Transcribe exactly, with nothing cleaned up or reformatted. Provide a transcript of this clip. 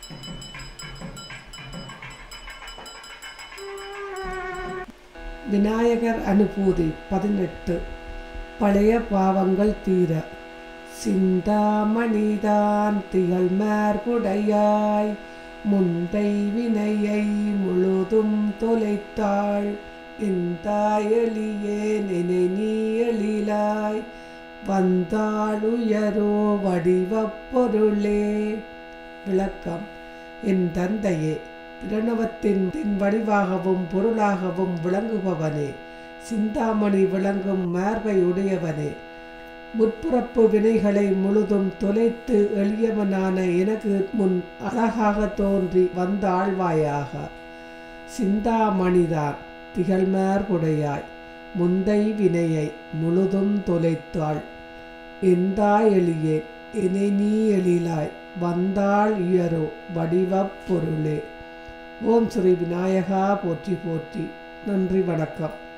விநாயகர் அனுபூதி பதினெட்டு. பழைய பாவங்கள் தீர. சிந்தாமணிதான் திகழ் மார்புடையாய் முந்தை வினையை முழுதும் தொலைத்தாள் இந்தாயலியே நினை நீ எழிலாய் வந்தாள் உயரோ வடிவப் பொருளே. விளக்கம். என் தந்தையே, பிரணவத்தின் வடிவாகவும் பொருளாகவும் விளங்குபவனே, சிந்தாமணி விளங்கும் மார்பை உடையவனே, முற்புறப்பு வினைகளை முழுதும் தொலைத்து எளியவனான எனக்கு முன் அழகாக தோன்றி வந்த ஆழ்வாயாக. சிந்தாமணிதான் திகழ்மார்புடையாய் முந்தை வினையை முழுதும் தொலைத்தாள் எந்தாய் எளியே இனை நீ எழிலாய் வந்தாள் உயரோ வடிவப் பொருளே. ஓம் ஸ்ரீ விநாயகா போற்றி போற்றி. நன்றி, வணக்கம்.